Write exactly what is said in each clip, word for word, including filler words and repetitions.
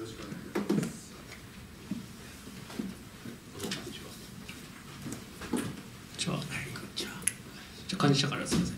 ろしくお願いします。 じゃあ、じゃあ幹事社からすみません。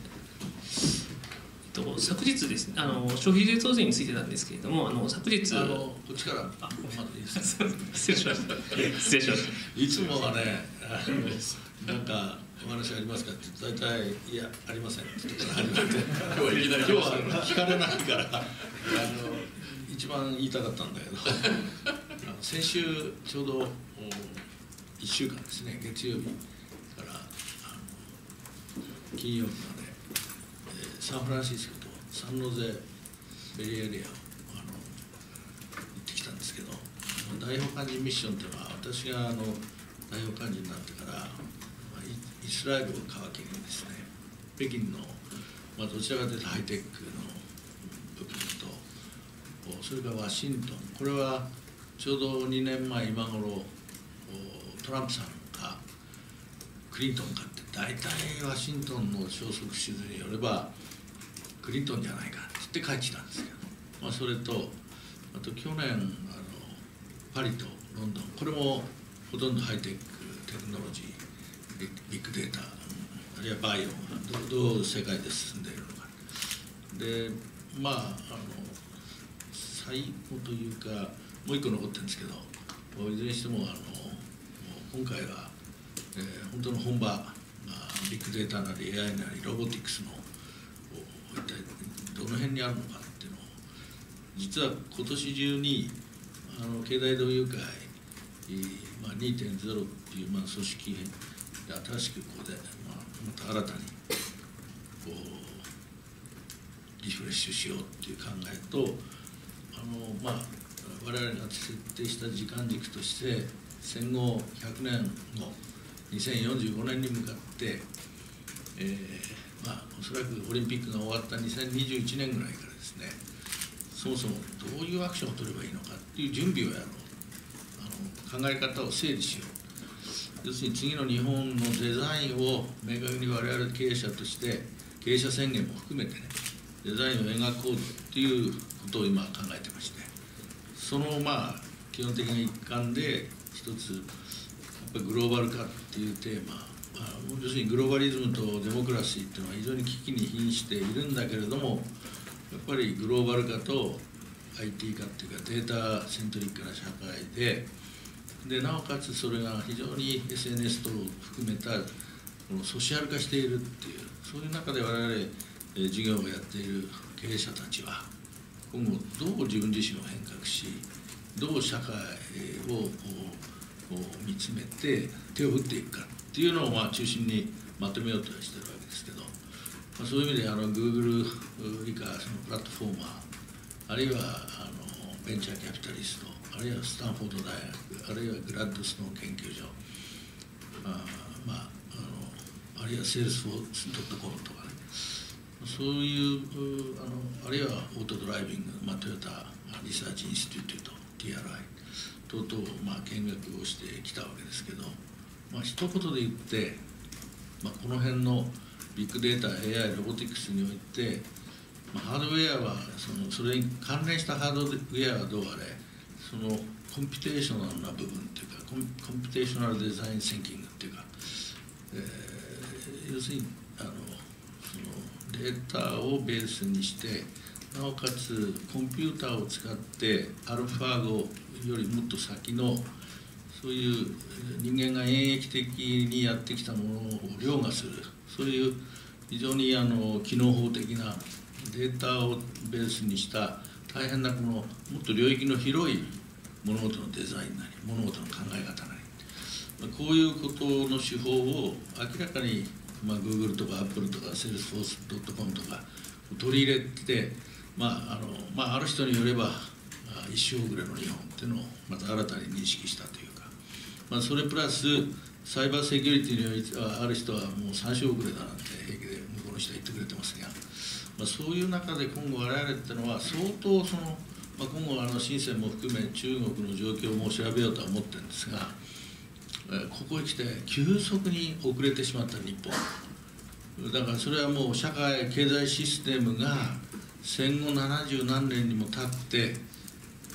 昨日ですね、あの消費税増税についてなんですけれども、あの昨日あのこっちからあまずいいですか。 失礼しました。失礼しました。 いつもはね、あのなんかお話ありますかって大体いやありませんって言ってから始まって、今日はいきなり今日は聞かれないからあの一番言いたかったんだけど、あの先週ちょうどいっしゅうかんですね、月曜日からあの金曜日まで、えー、サンフランシスコとサンノゼベイエリアをあの行ってきたんですけど、代表幹事ミッションというのは私があの代表幹事になってから、まあ、イスラエルを皮切りにですね、北京の、まあ、どちらかというとハイテクの部分と、それからワシントン、これはちょうどにねんまえ今頃トランプさんがクリントンかって大体ワシントンの消息地図によればクリントンじゃないかって言って帰ってきたんですけど、まあ、それとあと去年あのパリとロンドン、これもほとんどハイテクテクノロジー、ビッグデータ、あるいはバイオがどうどう世界で進んでいるのか。で、まあ、あの最後というか、もう一個残ってるんですけど、いずれにしても、あの今回は、えー、本当の本場、まあ、ビッグデータなり エーアイ なりロボティクスの一体どの辺にあるのかっていうのを、実は今年中にあの経済同友会、まあ、にてんゼロ っていう、まあ、組織で新しくここで、まあ、また新たにこうリフレッシュしようっていう考えと、あのまあ我々が設定した時間軸として戦後ひゃくねんごにせんよんじゅうごねんに向かって、えーまあ、おそらくオリンピックが終わったにせんにじゅういちねんぐらいからですね、そもそもどういうアクションを取ればいいのかっていう準備をやろう、あの考え方を整理しよう、要するに次の日本のデザインを明確に我々経営者として経営者宣言も含めてね、デザインを描こうっていうことを今考えてまして、そのまあ基本的な一環で一つやっぱりグローバル化っていうテーマ、まあ、要するにグローバリズムとデモクラシーっていうのは非常に危機に瀕しているんだけれども、やっぱりグローバル化と アイティー 化っていうかデータセントリックな社会で、でなおかつそれが非常に エスエヌエス 等を含めたこのソシャル化しているっていう、そういう中で我々事業をやっている経営者たちは今後どう自分自身を変革し、どう社会を見つめて手を打っていくかっていうのをまあ中心にまとめようとしてるわけですけど、まあ、そういう意味であの Google 以下そのプラットフォーマー、あるいはあのベンチャーキャピタリスト、あるいはスタンフォード大学、あるいはグラッドスノー研究所、あまああのあるいはセールスフォース .com とかね、そういうあのあるいはオートドライビング、まあ、トヨタリサーチインスティテュート ティーアールアイ 等々、まあ、見学をしてきたわけですけど、まあ一言で言って、まあ、この辺のビッグデータ エーアイ ロボティクスにおいて、まあ、ハードウェアはそのそれに関連したハードウェアはどうあれ、そのコンピュテーショナルな部分っていうかコン、コンピュテーショナルデザインシンキングっていうか、えー、要するにあのそのデータをベースにしてなおかつコンピューターを使ってアルファゴよりもっと先のそういう人間が演疫的にやってきたものを凌駕する、そういう非常にあの機能法的なデータをベースにした大変なこのもっと領域の広い物事のデザインなり物事の考え方なり、こういうことの手法を明らかに、まあ、Google とか Apple とか セールスフォース ドットコム とか取り入れて、まああのまあ、ある人によれば一周遅れの日本っていうのをまた新たに認識したというか、まあ、それプラスサイバーセキュリティにある人はもうさん週遅れだなんて平気で向こうの人は言ってくれてますが、まあ、そういう中で今後我々っていうのは相当その、まあ、今後あの深センも含め中国の状況も調べようとは思ってるんですが、ここへ来て急速に遅れてしまった日本だから、それはもう社会経済システムが戦後ななじゅうなんねんにも経って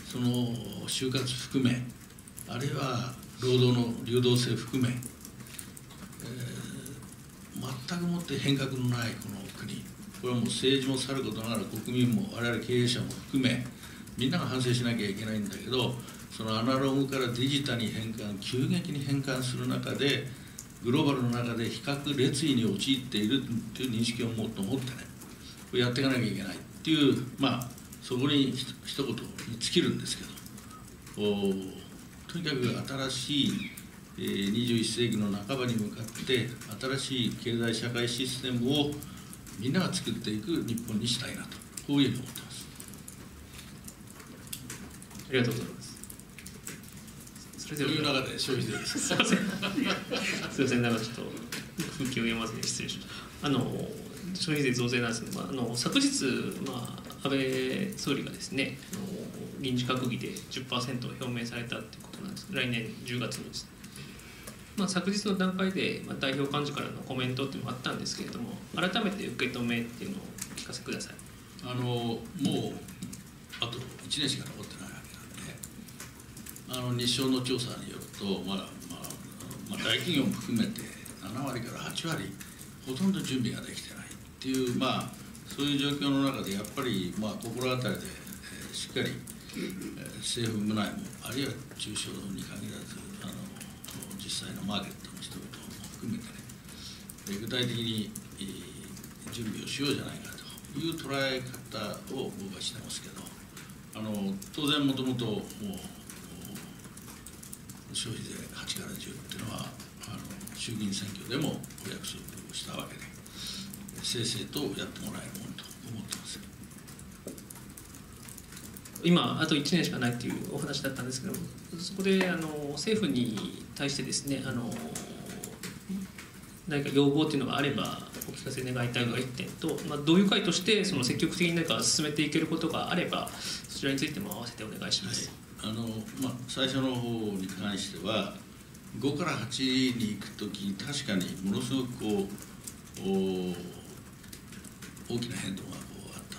その就活含め、あるいは労働の流動性含め、えー、全くもって変革のないこの国、これはもう政治もさることながら国民も我々経営者も含めみんなが反省しなきゃいけないんだけど、そのアナログからデジタルに変換、急激に変換する中でグローバルの中で比較劣位に陥っているという認識をもっと持ってね、これやっていかなきゃいけないっていう、まあそこにひと一言に尽きるんですけど、おとにかく新しい、えー、にじゅういっ世紀の半ばに向かって新しい経済社会システムをみんなが作っていく日本にしたいなと、こういうふうに思ってます。 ありがとうございます。それではという中で消費税です。 すみません。すみません、なんかちょっと空気を読まずに失礼しました。あの消費税増税なんですけど、まあ、あの昨日、まあ、安倍総理がですね、あの臨時閣議で じゅっパーセント を表明されたということなんです。来年じゅうがつにですね。まあ、昨日の段階で、まあ、代表幹事からのコメントっていうのもあったんですけれども、改めて受け止めっていうのをお聞かせください。 あのもうあといちねんしか残ってないわけなんで、あの日商の調査によると、まだ、まあまあ、大企業も含めてななわりからはちわりほとんど準備ができてないっていう、まあ、そういう状況の中でやっぱり、まあ、心当たりで、えー、しっかり、えー、政府部内もあるいは中小に限らずあの実際のマーケットの人々も含めてね、えー、具体的に、えー、準備をしようじゃないかという捉え方を僕はしてますけど、あの当然もともと消費税はちからじゅうっていうのはあの衆議院選挙でもお約束をしたわけで、正々とやってもらえるものと思ってます。 今あといちねんしかないというお話だったんですけども、そこであの政府に対してですね、あの何か要望というのがあればお聞かせ願いたいのがいってんと、まあ、同友会としてその積極的に何か進めていけることがあればそちらについても合わせてお願いします。 はい、あのまあ、最初の方に関してはごからはちに行くとき確かにものすごくこう大きな変動がこうあった。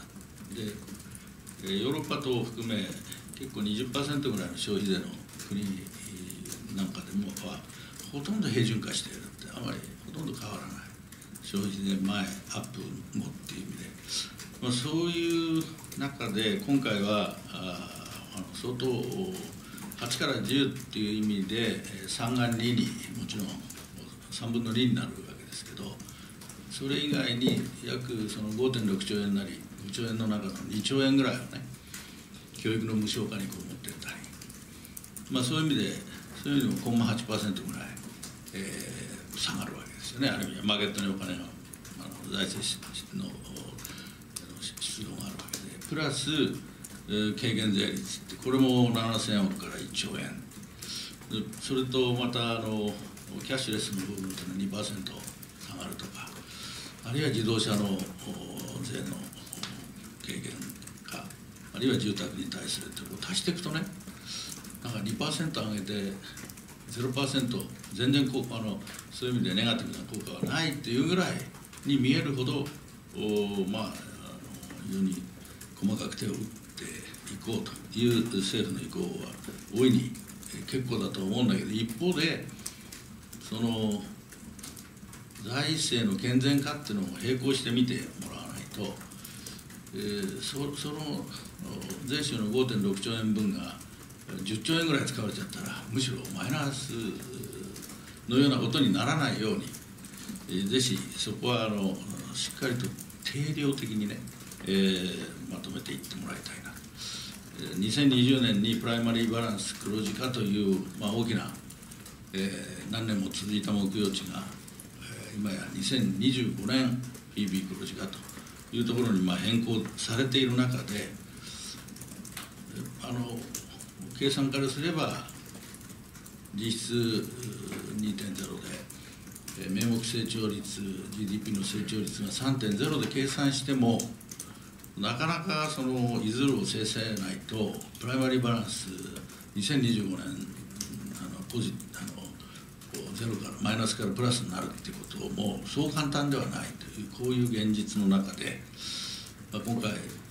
でヨーロッパ等を含め結構 にじゅっパーセント ぐらいの消費税の国なんかでもはほとんど平準化しているって、あまりほとんど変わらない消費税前アップもっていう意味で、まあ、そういう中で今回はああの相当はちからじゅうっていう意味でさんがににもちろんさんぶんのにになるわけですけど、それ以外に約その ごてんろくちょうえんなりごちょうえんの中のにちょうえんぐらいをね教育の無償化にこう持っていったり、まあ、そういう意味でそういう意味でも ゼロコンマはちパーセント ぐらい、えー、下がるわけですよね。ある意味はマーケットにお金があの財政の出動があるわけで、プラス、えー、軽減税率ってこれもななせんおくからいっちょうえん、それとまたあのキャッシュレスの部分というのは にパーセント 下がるとか、あるいは自動車の税の軽減か、あるいは住宅に対すると足していくとね、なんか にパーセント 上げて ゼロパーセント 全然効果のそういう意味でネガティブな効果はないっていうぐらいに見えるほどお、まあ、あの非常に細かく手を打っていこうという政府の意向は大いに結構だと思うんだけど、一方でその財政の健全化っていうのも並行して見てもらわないと、えー、そ, その税収の ごてんろくちょうえんぶんがじゅっちょうえんぐらい使われちゃったらむしろマイナスのようなことにならないように、えー、ぜひそこはあのしっかりと定量的にね、えー、まとめていってもらいたいな。にせんにじゅうねんにプライマリーバランス黒字化という、まあ、大きな、えー、何年も続いた目標値が、えー、今やにせんにじゅうごねん ピービー 黒字化というところにまあ変更されている中で、あの計算からすれば実質 にてんゼロ で名目成長率 ジーディーピー の成長率が さんてんゼロ で計算してもなかなかそのいずるを制せないとプライマリーバランスにせんにじゅうごねんあのポジあのゼロからマイナスからプラスになるっていうこともそう簡単ではないというこういう現実の中で、まあ、今回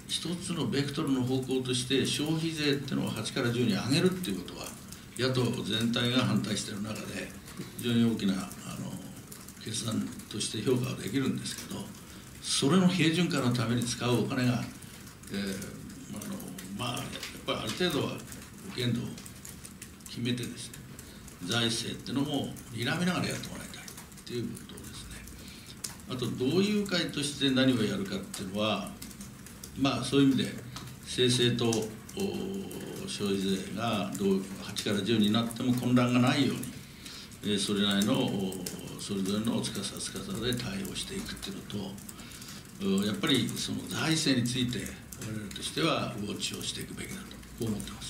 一つのベクトルの方向として消費税っていうのをはちからじゅうに上げるっていうことは野党全体が反対している中で非常に大きなあの決断として評価はできるんですけど、それの平準化のために使うお金が、えー、あのまあやっぱりある程度は限度を決めてですね、財政っていうのも睨みながらやってもらいたいっていうことですね。あと同友会として何をやるかっていうのは、まあそういう意味で生成と消費税がどうはちからじゅうになっても混乱がないように、えー、それなりのそれぞれのつかさつかさで対応していくっていうのと、やっぱりその財政について我々としてはウォッチをしていくべきだとこう思ってます。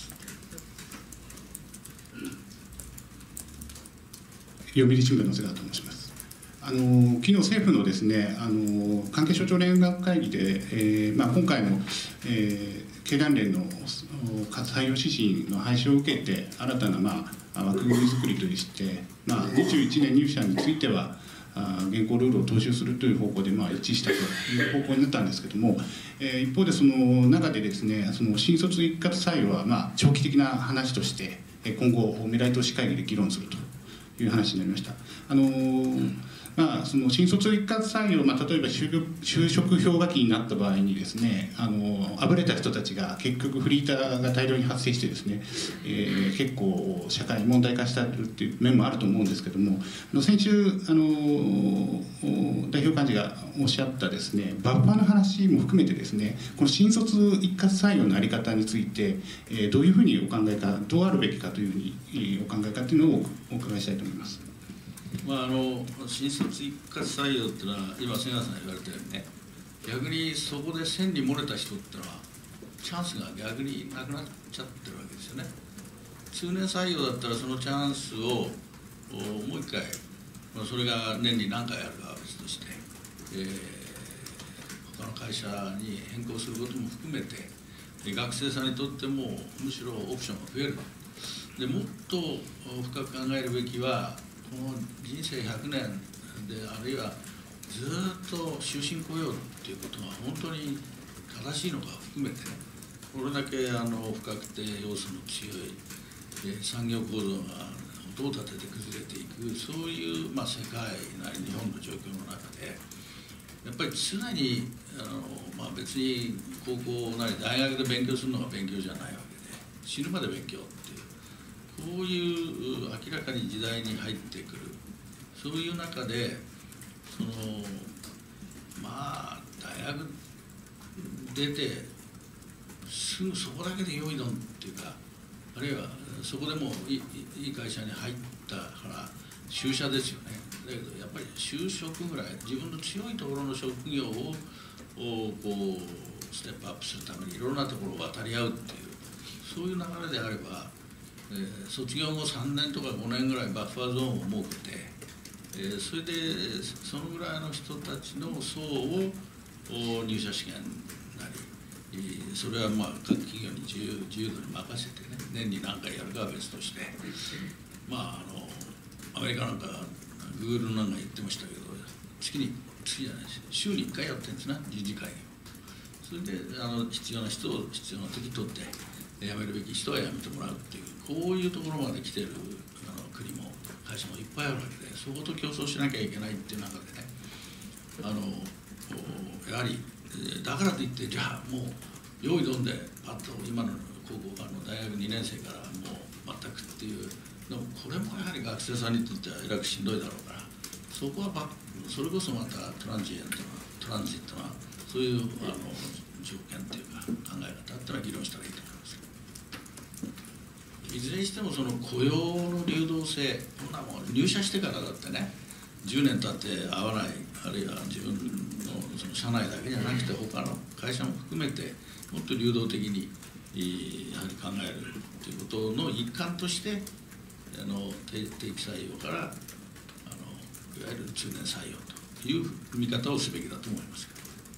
読売新聞の瀬川と申します。あの昨日政府のですね、あの関係省庁連絡会議で、えーまあ、今回の、えー、経団連の採用指針の廃止を受けて新たな、まあ、枠組み作りとして、まあ、にじゅういちねん入社についてはあ現行ルールを踏襲するという方向で、まあ、一致したという方向になったんですけれども、えー、一方でその中でですね、その新卒一括採用は、まあ、長期的な話として今後未来投資会議で議論するという話になりました。あのーまあ、その新卒一括採用、まあ、例えば就職就職氷河期になった場合にですね、あのあぶれた人たちが結局フリーターが大量に発生してですね、えー、結構社会問題化したっていう面もあると思うんですけども、あの先週あの代表幹事がおっしゃったですねバッファーの話も含めてですね、この新卒一括採用の在り方について、えー、どういうふうにお考えか、どうあるべきかというふうに、えー、お考えかというのをお伺いしたいと思います。 まあ、あの新卒一括採用っていうのは今瀬川さんが言われたようにね、逆にそこで線に漏れた人っていうのはチャンスが逆になくなっちゃってるわけですよね。通年採用だったらそのチャンスをもう一回、まあ、それが年に何回あるかは別として、えー、他の会社に変更することも含めて学生さんにとってもむしろオプションが増える。でもっと深く考えるべきは、この人生ひゃくねんで、あるいはずっと終身雇用っていうことが本当に正しいのか含めてね、これだけあの不確定要素の強い産業構造が音を立てて崩れていく、そういう、まあ、世界なり日本の状況の中でやっぱり常にあの、まあ、別に高校なり大学で勉強するのが勉強じゃないわけで、死ぬまで勉強っていう、こういう明らかに時代に入ってくる、そういう中でそのまあ大学出てすぐそこだけで良いのっていうか、あるいはそこでもいい、いい会社に入ったから就社ですよね。だけどやっぱり就職ぐらい自分の強いところの職業をこうステップアップするためにいろんなところを渡り合うっていう、そういう流れであれば、えー、卒業後さんねんとかごねんぐらいバッファーゾーンを設けて、えー、それでそのぐらいの人たちの層を入社試験なり、それはまあ各企業に自由自由度に任せてね、年に何回やるかは別として、まああのアメリカなんかグーグルなんか言ってましたけど、月に月じゃないし週にいっかいやってるんですね、人事会議を。それであの必要な人を必要な時取って辞めるべき人は辞めてもらうっていう、こういうところまで来てるあの国も会社もいっぱいあるわけで、そこと競争しなきゃいけないっていう中でね、あのやはりだからといってじゃあもう用意どんでパッと今の高校からの大学にねん生からもう全くっていうのも、これもやはり学生さんにとってはえらくしんどいだろうから、そこはそれこそまたトランジエントなトランジットなそういうあの条件っていうか考え方っていうのは議論したらいいと思います。いずれにしてもその雇用の流動性、こんなもん入社してからだってね、じゅうねん経って合わない、あるいは自分のその社内だけじゃなくて他の会社も含めてもっと流動的にやはり考えるということの一環としてあの定期採用からあのいわゆる中年採用という見方をすべきだと思います。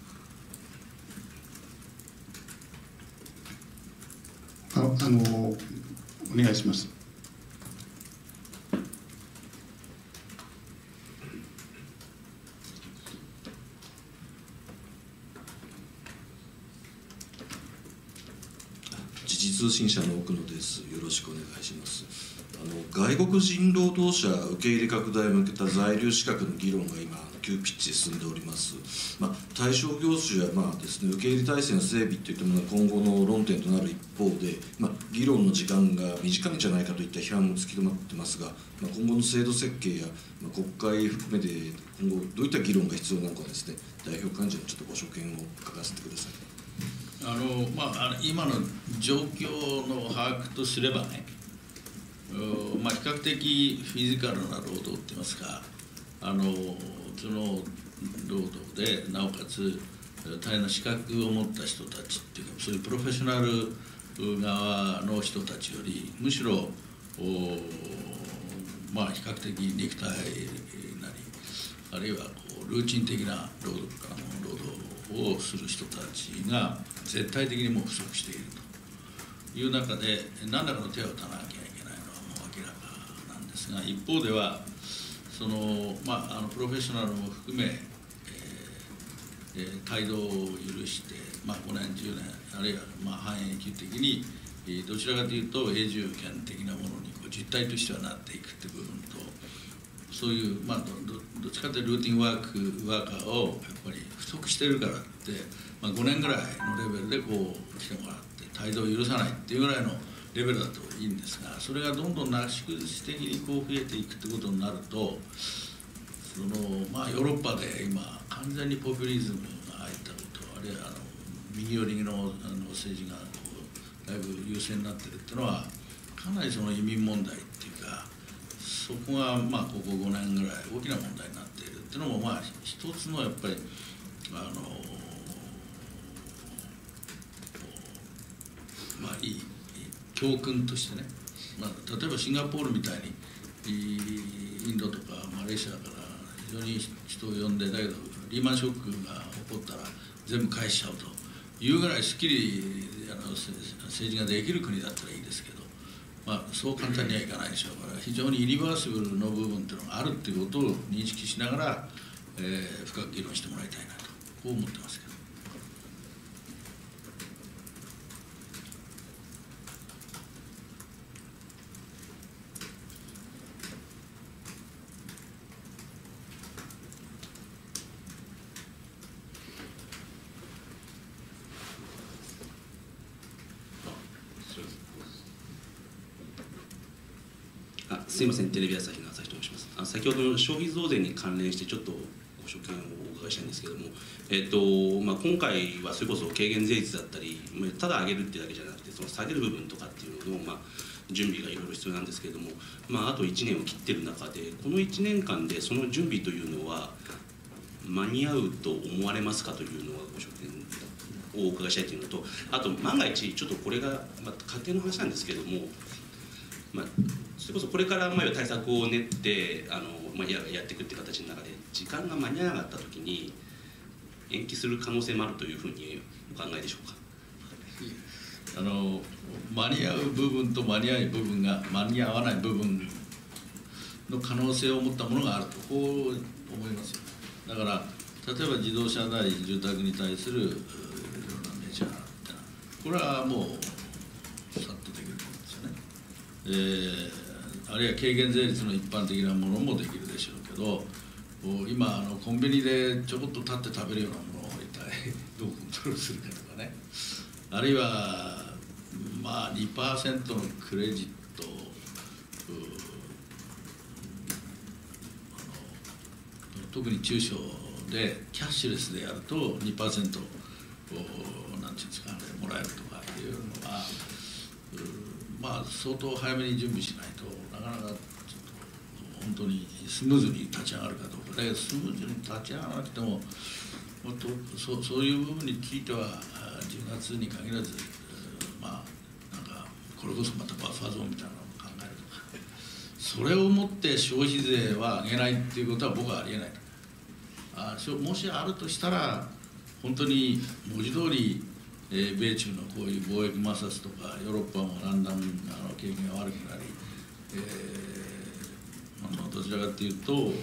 ああのお願いします。 信社の奥野です。よろしくお願いします。あの外国人労働者受け入れ拡大を向けた在留資格の議論が今急ピッチで進んでおります。まあ、対象業種や、まあですね、受け入れ体制の整備といったものが今後の論点となる一方で、まあ、議論の時間が短いんじゃないかといった批判も突き止まってますが、まあ、今後の制度設計や、まあ、国会含めて今後どういった議論が必要なのかですね、代表幹事にちょっとご所見を書かせてください。 あのまあ、今の状況の把握とすればね、まあ、比較的フィジカルな労働っていいますか、あのその労働でなおかつ大変な資格を持った人たちっていうか、そういうプロフェッショナル側の人たちよりむしろまあ比較的肉体なり、あるいはこうルーチン的な労働あの労働をする人たちが絶対的にもう不足しているという中で、何らかの手を打たなきゃいけないのはもう明らかなんですが、一方ではその、まあ、あのプロフェッショナルも含め、えー、帯同を許して、まあ、ごねんじゅうねんあるいはまあ半永久的にどちらかというと永住権的なものにこう実態としてはなっていくという部分と、そういう、まあ、ど, ど, どっちかというとルーティンワークワーカーをやっぱり不足しているからって、まあ、ごねんぐらいのレベルでこう来てもらって帯同を許さないっていうぐらいのレベルだといいんですが、それがどんどんなし崩し的にこう増えていくってことになると、そのまあヨーロッパで今完全にポピュリズムが入ったこと、あるいはあの右寄りのあの政治がこうだいぶ優勢になってるっていうのは、かなりその移民問題っていうか、そこがまあここごねんぐらい大きな問題になっているっていうのも、まあ一つのやっぱりあのまあいい教訓としてね、まあ、例えばシンガポールみたいにインドとかマレーシアから非常に人を呼んで、だけどリーマンショックが起こったら全部返しちゃうというぐらいすっきりあの政治ができる国だったらいいですけど、まあ、そう簡単にはいかないでしょうから、非常にイリバーシブルの部分っていうのがあるっていうことを認識しながら、えー、深く議論してもらいたいなと、こう思ってますけど。 すみません、テレビ朝日の朝日と申します。あ先ほどの消費増税に関連してちょっとご所見をお伺いしたいんですけれども、えっとまあ、今回はそれこそ軽減税率だったり、ただ上げるっていうだけじゃなくて、その下げる部分とかっていうのの、まあ、準備がいろいろ必要なんですけれども、まあ、あといちねんを切ってる中で、このいちねんかんでその準備というのは間に合うと思われますかというのはご所見をお伺いしたいというのと、あと万が一ちょっとこれが、まあ、家庭の話なんですけれども、まあ、それこそこれからまあ対策を練ってあの、まあ、や, やっていくっていう形の中で時間が間に合わなかった時に延期する可能性もあるというふうにお考えでしょうか。 あの間に合う部分と間に合う部分が間に合わない部分の可能性を持ったものがあると、こう思いますよ。だから例えば自動車なり住宅に対するいろんなメジャーってのは、これはもうさっとできると思うんですよね。えー、あるいは軽減税率の一般的なものもできるでしょうけど、今あのコンビニでちょこっと立って食べるようなものを一体どうコントロールするかとかね、あるいはまあ にパーセント のクレジット、あの特に中小でキャッシュレスでやると にパーセント なんていうんですかね、もらえるとかいうのは、まあ相当早めに準備しないとなかなかちょっと本当にスムーズに立ち上がるかどうか。だけどスムーズに立ち上がらなくても、もっと そ, そういう部分についてはじゅうがつに限らず、まあなんかこれこそまたバッファーゾーンみたいなのを考えるとか、それをもって消費税は上げないっていうことは僕はありえないと。あもしあるとしたら本当に文字通り、えー、米中のこういう貿易摩擦とか、ヨーロッパもだんだんあの景気が悪くなり、えー、あのどちらかというと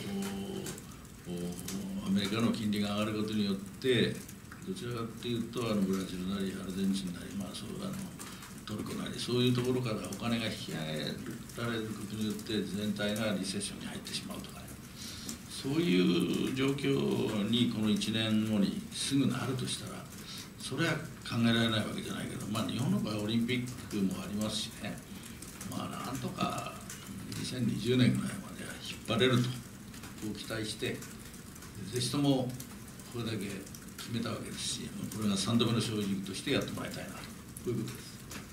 アメリカの金利が上がることによって、どちらかというとあのブラジルなりアルゼンチンなり、まあ、そうあのトルコなりそういうところからお金が引き上げられることによって全体がリセッションに入ってしまうとかね、そういう状況にこのいちねんごにすぐなるとしたら、それは考えられないわけじゃないけど、まあ、日本の場合オリンピックもありますしね、まあ、なんとかにせんにじゅうねんぐらいまでは引っ張れるとこう期待して、ぜひともこれだけ決めたわけですし、これがさんどめの正直としてやってもらいたいなと、こういうことです。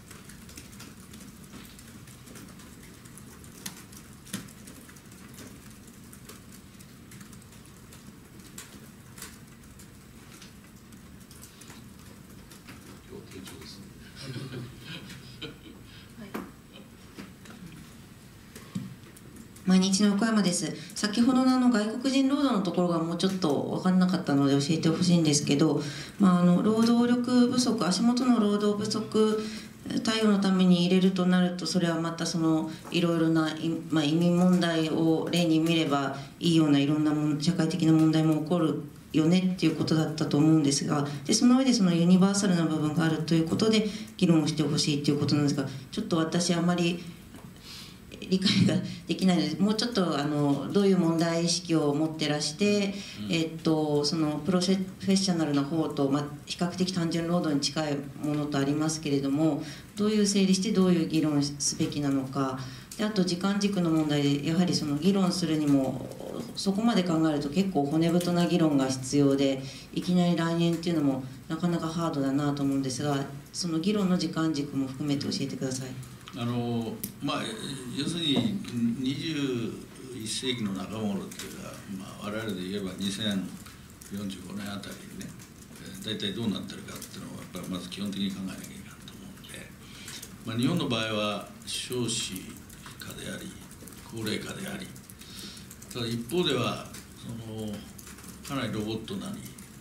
毎日の横山です。先ほどのあの外国人労働のところがもうちょっと分からなかったので教えてほしいんですけど、まあ、あの労働力不足、足元の労働不足対応のために入れるとなると、それはまたそのいろいろな、まあ、移民問題を例に見ればいいようないろんなも社会的な問題も起こるよねっていうことだったと思うんですが、でその上でそのユニバーサルな部分があるということで議論をしてほしいということなんですが、ちょっと私あまり理解ができないので、もうちょっとあのどういう問題意識を持ってらして、うん、えっとそのプロフェッショナルな方と、まあ、比較的単純労働に近いものとありますけれども、どういう整理してどういう議論すべきなのか、であと時間軸の問題でやはりその議論するにもそこまで考えると結構骨太な議論が必要で、いきなり来年っていうのもなかなかハードだなと思うんですが、その議論の時間軸も含めて教えてください。 あのまあ、要するににじゅういっせいきの中頃っていうか、まあ、我々で言えばにせんよんじゅうごねんあたりにね、大体どうなってるかっていうのをやっぱりまず基本的に考えなきゃいけないと思うので、まあ、日本の場合は少子化であり高齢化であり、ただ一方ではそのかなりロボットなり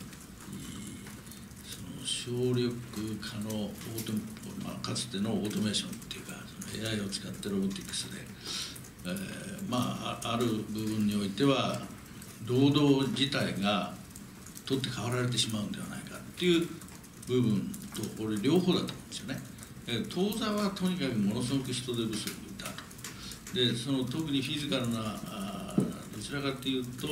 その省力化のオート、まあ、かつてのオートメーションっていうかエーアイ を使ってロボティクスで、えー、まあある部分においては労働自体が取って代わられてしまうんではないかっていう部分と、これ両方だと思うんですよね。当座はとにかくものすごく人手不足だと。でその特にフィジカルなあどちらかというと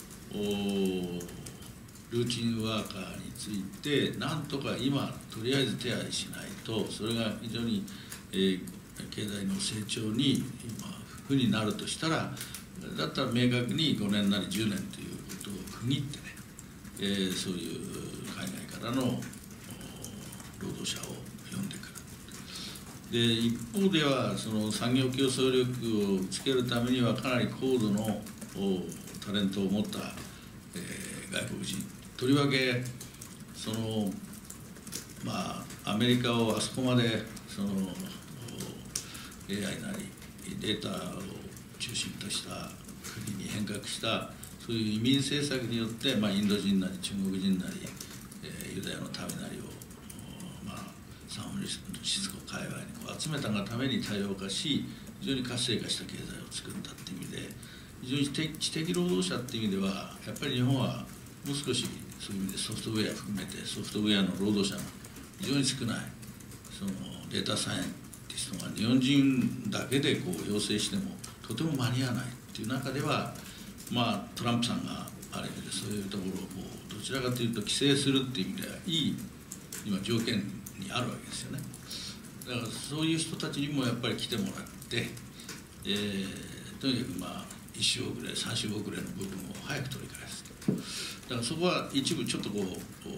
ルーチンワーカーについてなんとか今とりあえず手配しないと、それが非常に、えー経済の成長に負になるとしたら、だったら明確にごねんなりじゅうねんということを区切ってね、えー、そういう海外からの労働者を呼んでくる。で一方ではその産業競争力をつけるためにはかなり高度のタレントを持った、えー、外国人、とりわけそのまあアメリカをあそこまでそのエーアイ なりデータを中心とした国に変革したそういう移民政策によって、まあ、インド人なり中国人なり、えー、ユダヤの民なりを、まあ、サンフランシスコ界隈にこう集めたがために多様化し、非常に活性化した経済を作ったっていう意味で、非常に知的労働者っていう意味ではやっぱり日本はもう少しそういう意味でソフトウェア含めてソフトウェアの労働者が非常に少ない、そのデータサイエンティストが日本人だけでこう要請してもとても間に合わないっていう中では、まあ、トランプさんがある意味でそういうところをこうどちらかというと規制するっていう意味ではいい今条件にあるわけですよね。だからそういう人たちにもやっぱり来てもらって、えー、とにかくまあいっ週遅れさん週遅れの部分を早く取り返すと。だからそこは一部ちょっとこう、こ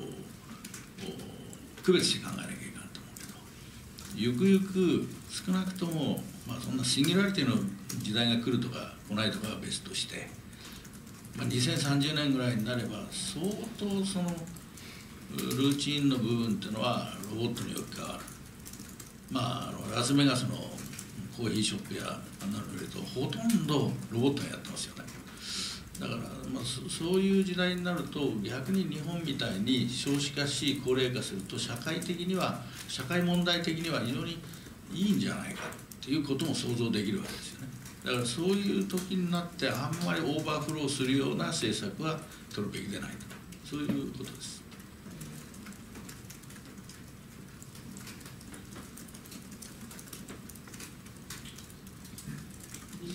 う区別して考えなきゃいけないと思うけど、ゆくゆく少なくとも、まあ、そんなシンギュラリティの時代が来るとか来ないとかは別として、まあ、にせんさんじゅうねんぐらいになれば相当そのルーチンの部分っていうのはロボットによく変わる。まあ、あのラスベガスのコーヒーショップやあんなの見るとほとんどロボットがやってますよね。だから、まあ、そ, そういう時代になると逆に日本みたいに少子化し高齢化すると社会的には社会問題的には非常にいいんじゃないかっていうことも想像できるわけですよね。だからそういう時になってあんまりオーバーフローするような政策は取るべきでないと、そういうことです。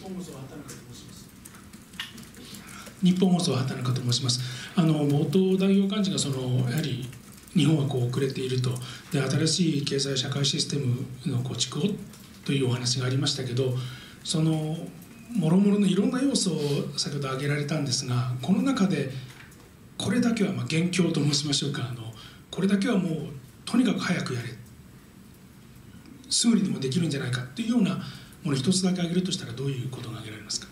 本放送畑中と申します。日本放送畑中と申します。あの冒頭代表幹事がそのやはり日本はこう遅れていると、で新しい経済社会システムの構築をというお話がありましたけど、そのもろもろのいろんな要素を先ほど挙げられたんですが、この中でこれだけはまあ元凶と申しましょうか、あのこれだけはもうとにかく早くやれ、すぐにでもできるんじゃないかというようなもの一つだけ挙げるとしたらどういうことが挙げられますか。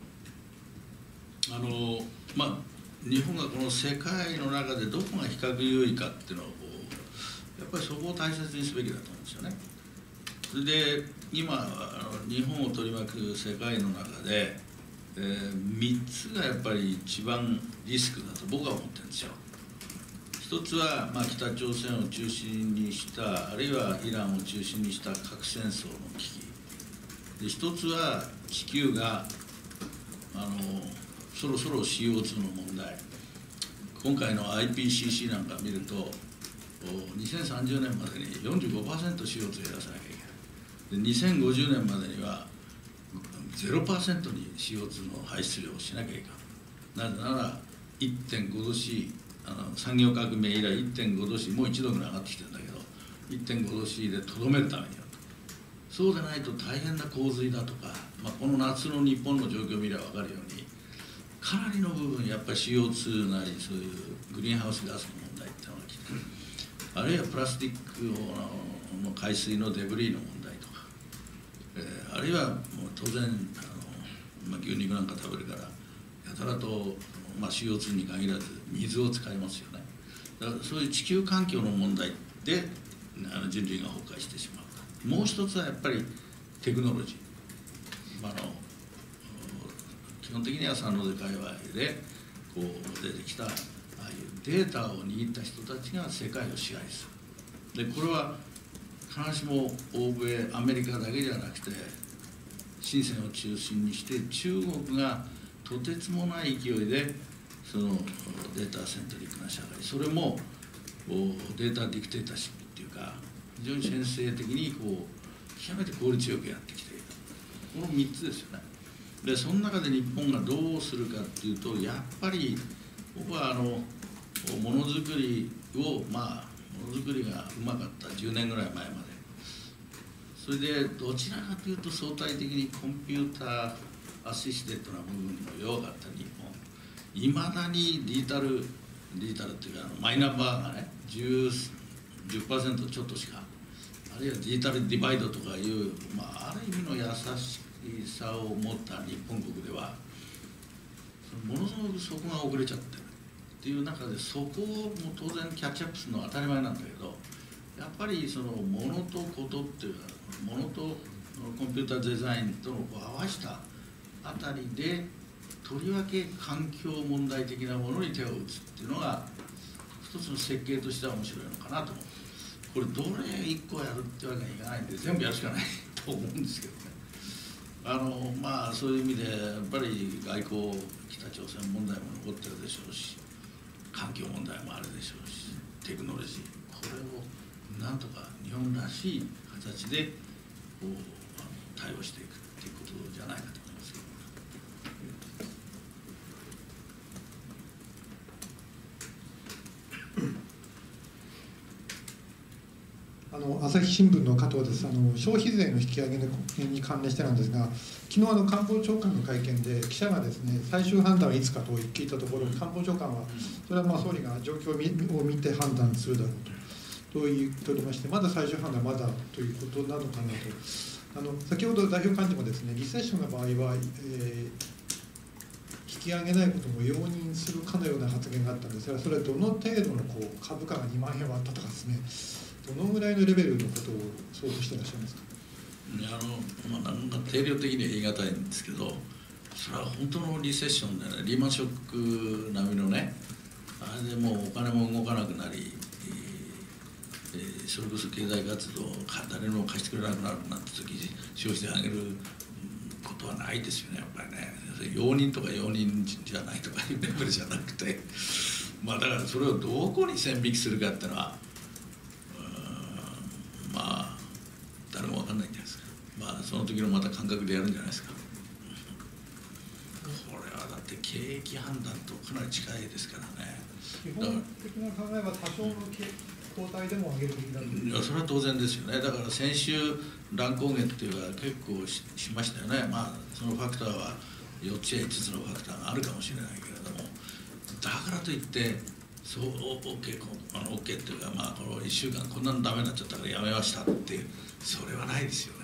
あのまあ日本がこの世界の中でどこが比較優位かっていうのをやっぱりそこを大切にすべきだと思うんですよね。それで今あの日本を取り巻く世界の中で、えー、みっつがやっぱり一番リスクだと僕は思ってるんですよ。一つは、まあ、北朝鮮を中心にしたあるいはイランを中心にした核戦争の危機で、一つは地球があのそろそろ シーオーツー の問題、今回の アイピーシーシー なんか見るとにせんさんじゅうねんまでに よんじゅうごパーセント シーオーツー 減らさなきゃいけないで、にせんごじゅうねんまでには ゼロパーセント に シーオーツー の排出量をしなきゃいけない。なぜなら いってんご 度 C、あの産業革命以来 いってんご 度 C、もういちどぐらい上がってきてるんだけど いってんご 度 C でとどめるためにはと、そうでないと大変な洪水だとか、まあ、この夏の日本の状況を見れば分かるようにかなりの部分やっぱり シーオーツー なりそういうグリーンハウスガスの問題っていうのが来てる、あるいはプラスチックの海水のデブリーの問題とか、えー、あるいはもう当然あの、まあ、牛肉なんか食べるからやたらと、まあ、シーオーツー に限らず水を使いますよね。だからそういう地球環境の問題であの人類が崩壊してしまう。もう一つはやっぱりテクノロジー、まあ、あの基本的にはサンノゼ界隈でこう出てきたああいうデータを握った人たちが世界を支配する。でこれは必ずしも欧米アメリカだけじゃなくて深センを中心にして中国がとてつもない勢いでそのデータセントリックな社会、それもデータディクテータシップっていうか非常に先制的にこう極めて効率よくやってきている、このみっつですよね。でその中で日本がどうするかっていうと、やっぱり僕はあのものづくりをまあものづくりがうまかったじゅうねんぐらい前まで、それでどちらかというと相対的にコンピューターアシステントな部分の弱かった日本、いまだにデジタルデジタルっていうかあのマイナンバーがね じゅっパーセント ちょっとしか、あるいはデジタルディバイドとかいう、まあ、ある意味の優しさを持った日本国ではものすごくそこが遅れちゃってるっていう中で、そこをも当然キャッチアップするのは当たり前なんだけど、やっぱりそのものとことっていうかものとコンピューターデザインとのこう合わせたあたりでとりわけ環境問題的なものに手を打つっていうのが一つの設計としては面白いのかなと思う。これどれ一個やるってわけにはいかないんで全部やるしかないと思うんですけどね。あのまあそういう意味でやっぱり外交北朝鮮問題も残ってるでしょうし、環境問題もあるでしょうし、テクノロジー、これをなんとか日本らしい形でこう対応していくっていうことじゃないかと思いますけど。 あの朝日新聞の加藤です。あの消費税の引き上げに関連してなんですが、昨日あの官房長官の会見で記者がですね最終判断はいつかと聞いたところ、官房長官はそれはまあ総理が状況を 見, を見て判断するだろうとと言っておりまして、まだ最終判断はまだということなのかなと。あの先ほど代表幹事もですねリセッションの場合は、えー、引き上げないことも容認するかのような発言があったんですが、それはどの程度のこう株価がにまんえん割ったとかですね、どのぐらいのレベルのことを想像していらっしゃいますか。 あの、まあ、なんか定量的には言い難いんですけど、それは本当のリセッションで、ね、リーマンショック並みのね、あれでもうお金も動かなくなり、えー、それこそ経済活動誰も貸してくれなくなるなんて時に消費税上げることはないですよね、やっぱりね。容認とか容認じゃないとかいうレベルじゃなくて、まあだからそれをどこに線引きするかっていうのはまあ誰も分かんないんじゃないですか。まあその時のまた感覚でやるんじゃないですか。 れはだって景気判断とかなり近いですからね。 基本的な考えは多少の後退でも上げるべきだと。 いやそれは当然ですよね。だから先週乱高下っていうか結構 し, しましたよね。まあそのファクターはよっつやいつつのファクターがあるかもしれないけれども、だからといってそう OK, あの OK っていうか、まあこのいっしゅうかんこんなのダメになっちゃったからやめましたっていうそれはないですよね。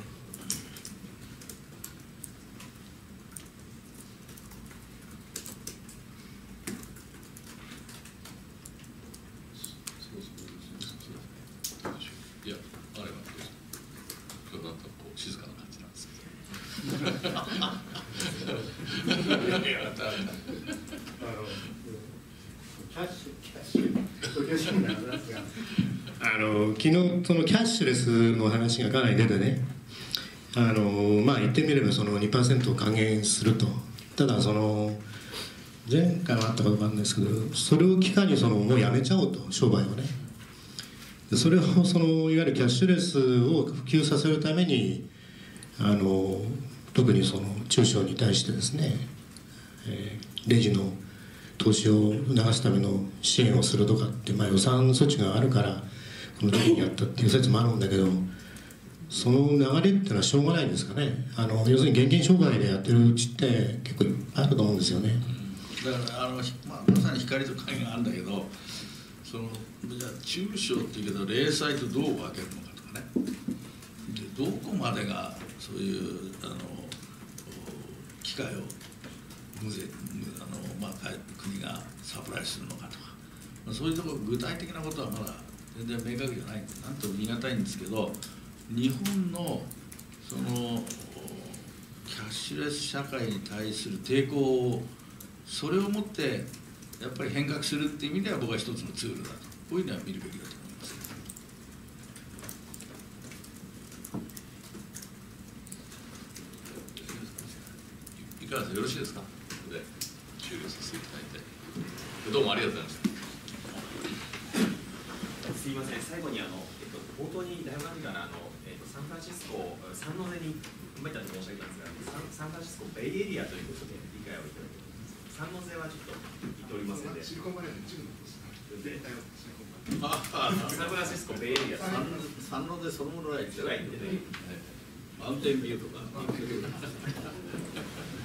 いや、あれは今日なんかこう静かな感じなんですけど。いやいや、あのキャッシュキャッシュ東京新聞の話があの昨日そのキャッシュレスの話がかなり出てね、あのまあ言ってみればその にパーセント を還元すると。ただその前回はあったか分かんないですけど、それを機会にそのもうやめちゃおうと、商売をね。それをそのいわゆるキャッシュレスを普及させるために、あの特にその中小に対してですね、えー、レジの投資を促すための支援をするとかって、まあ、予算措置があるからこの時期にやったっていう説もあるんだけど、その流れっていうのはしょうがないんですかね。あの要するに現金商売でやってるうちって結構いっぱいあると思うんですよね。 だからあの、まあ、まさに光と影があるんだけど、そのじゃあ中小っていうけど零細とどう分けるのかとかね、でどこまでがそういうあの機会を無税あの、まあ、国がサプライするのかとか、まあ、そういうところ具体的なことはまだ全然明確じゃないんで何とも言い難いんですけど、日本のそのキャッシュレス社会に対する抵抗をそれをもってやっぱり変革するっていう意味では僕は一つのツールだと、こういうのは見るべきだと思います。 いかがですか、よろしいですか。ここで終了させていただいて、どうもありがとうございました。 すいません、最後にあの、えっと、冒頭に大学からあの、えっと、サンフランシスコ、サンノゼに参ったと申し上げたんですが、サン、サンフランシスコベイエリアということで理解をいただけます。サンノゼはちょっと言っておりますので。シリコンバレーの一部のですね。全体をシリコンバレー。サンフランシスコベイエリア。サンノゼそのものは言ってない。 ママウンテンビューとか。